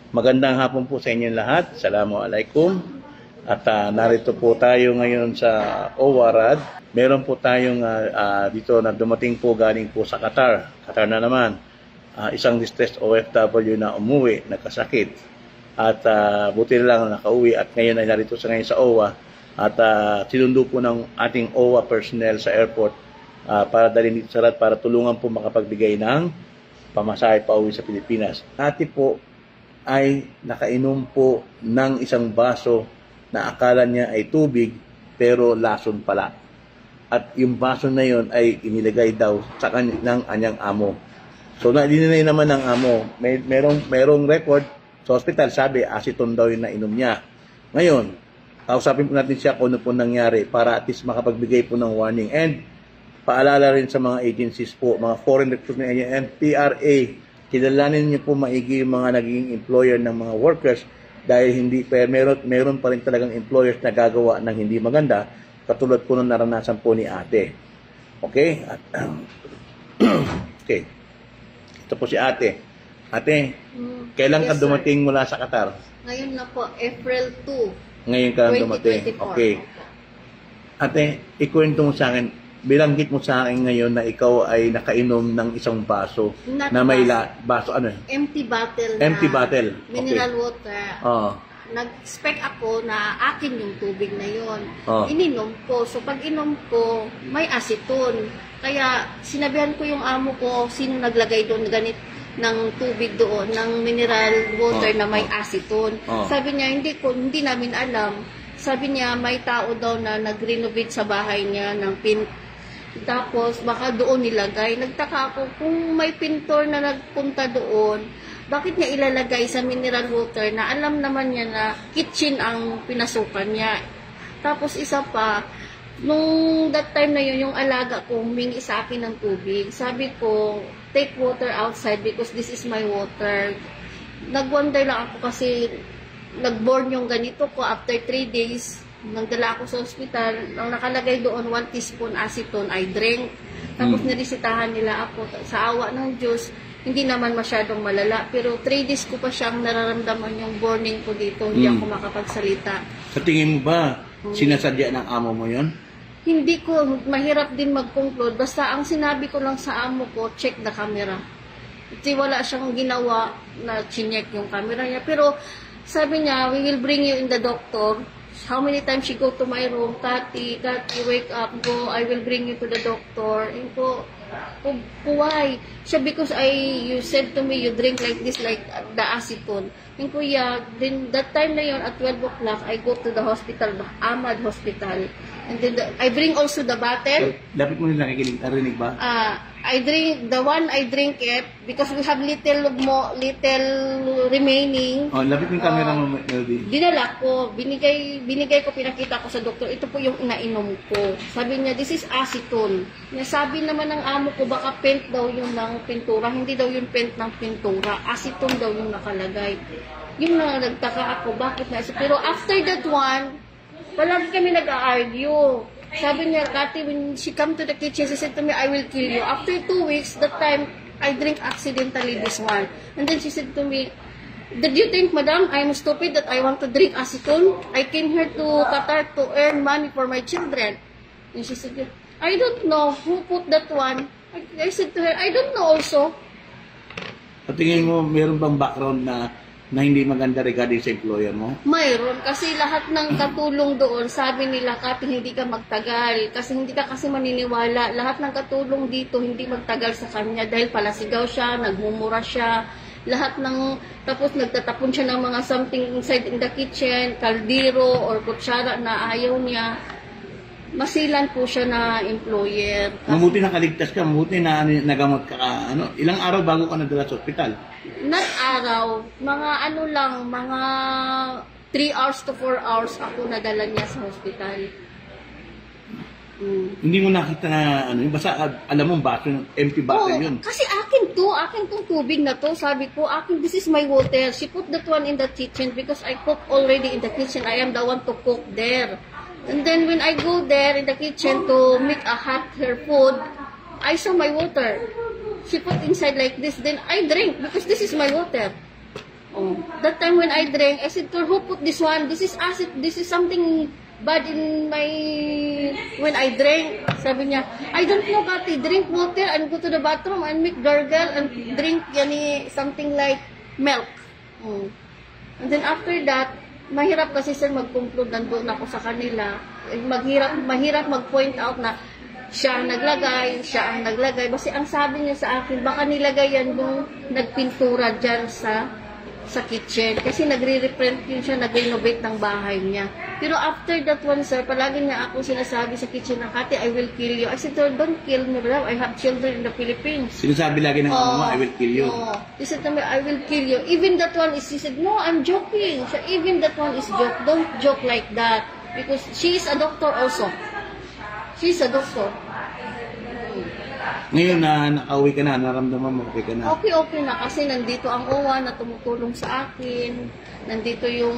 Magandang hapon po sa inyong lahat. Assalamualaikum. At narito po tayo ngayon sa OWARAD. Meron po tayong dito na dumating po galing po sa Qatar. Qatar na naman. Isang distressed OFW na umuwi, nagkasakit. At buti lang nakauwi at ngayon ay narito sa ngayon sa OWA. At sinundo po ng ating OWA personnel sa airport para dalhin dito sa RAD para tulungan po makapagbigay ng pamasahe pa uwi sa Pilipinas. Ate po ay nakainom po ng isang baso na akala niya ay tubig pero lason pala. At yung baso na yon ay inilagay daw sa kanyang amo. So dininay naman ng amo. Merong record sa hospital, sabi aceton daw yung nainom niya. Ngayon, kausapin po natin siya kung ano po nangyari para at least makapagbigay po ng warning. And paalala rin sa mga agencies po, mga foreign recruitment agencies and PRA, kilalanin niyo po maigi yung mga naging employer ng mga workers dahil meron pa rin talagang employers na gagawa ng hindi maganda katulad po ng naranasan po ni ate. Okay? Okay. Ito po si ate. Ate, kailan ka dumating mula sa Qatar? Ngayon na po, April 2. Ngayon ka dumating. Okay. Ate, ikwento mo sa akin, bilanggit mo sa akin ngayon na ikaw ay nakainom ng isang baso na may baso ano? Empty bottle. Empty bottle. Mineral water. Nag-expect ako na akin yung tubig na yon. Ininom ko. So pag inom ko, may aceton. Kaya sinabihan ko yung amo ko, sino naglagay doon ganit ng tubig doon, ng mineral water na may aceton. Sabi niya, hindi namin alam. Sabi niya, may tao daw na nag-renovate sa bahay niya ng tapos, baka doon nilagay. Nagtaka ako, kung may pintor na nagpunta doon, bakit niya ilalagay sa mineral water na alam naman niya na kitchen ang pinasukan niya. Tapos, isa pa, nung that time na yun, yung alaga ko, humingi sa akin ng tubig. Sabi ko, take water outside because this is my water. Nag-wonder lang ako kasi nag-born yung ganito ko after 3 days. Nagdala ako sa ospital, ang nakalagay doon 1 teaspoon aceton, I drink. Tapos niresitahan nila ako sa awa ng Diyos, hindi naman masyadong malala, pero 3 days ko pa siyang nararamdaman yung burning ko dito, hindi ako makapagsalita. Sa tingin mo ba, sinasadya ng amo mo yon? Hindi ko, mahirap din mag-conclude, basta ang sinabi ko lang sa amo ko, check the camera. Kasi wala siyang ginawa na chinek yung camera niya, pero sabi niya, we will bring you in the doctor. How many times she go to my room, Tati, wake up, go, I will bring you to the doctor. And ko, why? Siya, because you said to me, you drink like this, like the aceton. And ko, yeah, then that time na yun, at 12 o'clock, I go to the hospital, Ahmad Hospital. And then I bring also the bottle. Dapat mo nila narinig ba? I drink, the one I drink it, because we have little remaining. Lapit mo yung camera mo, Melody. Dinala ko, binigay ko, pinakita ko sa doktor, ito po yung inainom ko. Sabi niya, this is aceton. Sabi naman ng amo ko, baka paint daw yung ng pintura, hindi daw yung paint ng pintura, aceton daw yung nakalagay. Yung nagtaka ako, bakit na? Pero after that one, palagi kami nag-argue. Sabi niya, Kati, when she come to the kitchen, she said to me, I will kill you. After 2 weeks, that time, I drink accidentally this one. And then she said to me, did you think, Madam, I am stupid that I want to drink aceton? I came here to Qatar to earn money for my children. And she said, I don't know who put that one. I said to her, I don't know also. Patingin mo, meron bang background na hindi maganda regarding sa employer mo? Mayroon. Kasi lahat ng katulong doon, sabi nila, Kati, hindi ka magtagal. Kasi hindi ka kasi maniniwala. Lahat ng katulong dito, hindi magtagal sa kanya. Dahil palasigaw siya, nagmumura siya. Lahat ng, tapos nagtatapon siya ng mga something inside in the kitchen, kaldero or kutsara na ayaw niya. Masilan po siya na employer. Mabuti na kaligtas ka, mabuti na nagamot ka. Ilang araw bago ka nadala sa ospital? Not araw, mga mga 3 hours to 4 hours ako nadala niya sa hospital. Hindi mo nakita na basta alam mo baso, empty bottle yun. Kasi akin tong tubig na to, sabi ko, this is my water. She put that one in the kitchen because I cook already in the kitchen. I am the one to cook there. And then when I go there in the kitchen to make her food, I saw my water. She put inside like this, then I drink because this is my water. Oh. that time when I drank, I said to her, who put this one? This is acid. This is something bad in my... When I drank, sabi niya, I don't know, Kati. Drink water and go to the bathroom and make gargle and drink something like milk. And then after that, mahirap kasi sir mag-conclude, nandun ako sa kanila. Mahirap mag-point out na siya ang naglagay. Kasi ang sabi niya sa akin, baka nilagay yan nung nagpintura dyan sa kitchen. Kasi nagre-reprint yun siya, nag-renovate ng bahay niya. Pero after that one, sir, palagi niya ako sinasabi sa kitchen na, Kati, I will kill you. I said, don't kill me, bro. I have children in the Philippines. Sinasabi lagi ng amo mo, I will kill you. He said to me, I will kill you. Even that one is, he said, no, I'm joking. So, even that one is joke. Don't joke like that. Because she is a doctor also. She's a doctor. Ngayon na nakauwi ka na, naramdaman mo, okay ka na? Okay na. Kasi nandito ang OWA na tumutulong sa akin. Nandito yung...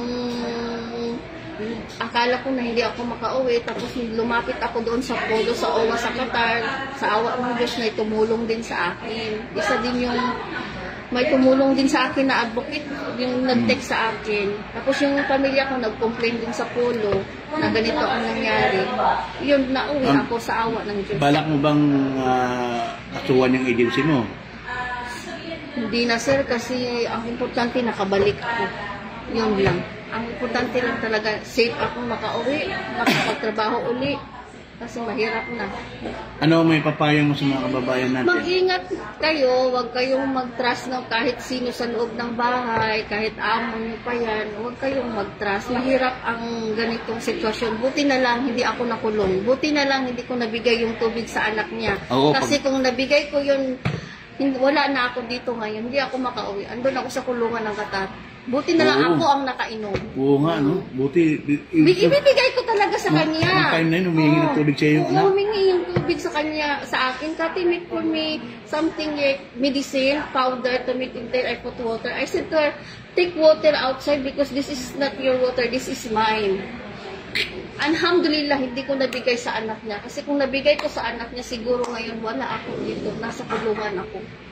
Akala ko na hindi ako makauwi. Tapos lumapit ako doon sa polo, sa OWA sa Qatar. Sa awa ng Diyos na tumulong din sa akin. Isa din yung... May tumulong din sa akin na advocate, yung nag-text sa akin. Tapos yung pamilya ko nag-complain din sa polo na ganito ang nangyari. Yun, nauwi ako sa awa ng Diyos. Balak mo bang kasuhan yung agency mo? Hindi na sir, kasi ang importante nakabalik ako. Yun lang. Ang importante lang talaga, safe ako makauwi, makapagtrabaho uli. Kasi mahirap na. Ano may papayang mo sa mga kababayan natin? Mag-ingat kayo, huwag kayong mag-trust ng kahit sino sa loob ng bahay, kahit amo nyo pa yan, huwag kayong mag-trust. Mahirap ang ganitong sitwasyon. Buti na lang hindi ako nakulong. Buti na lang hindi ko nabigay yung tubig sa anak niya. Kasi kung nabigay ko yun, wala na ako dito ngayon, hindi ako makauwi. Andun ako sa kulungan ng Qatar. Buti na lang ako ang nakainom. Oo nga, no? Buti. Ibibigay ko talaga sa kanya. Ang time na yun, humingi ng tubig sa iyo. Humingi yung tubig sa kanya, sa akin. Kati, make for me something like medicine, powder to make it there. I put water. I said to her, take water outside because this is not your water, this is mine. Alhamdulillah, hindi ko nabigay sa anak niya. Kasi kung nabigay ko sa anak niya, siguro ngayon wala ako dito. Nasa kulungan ako.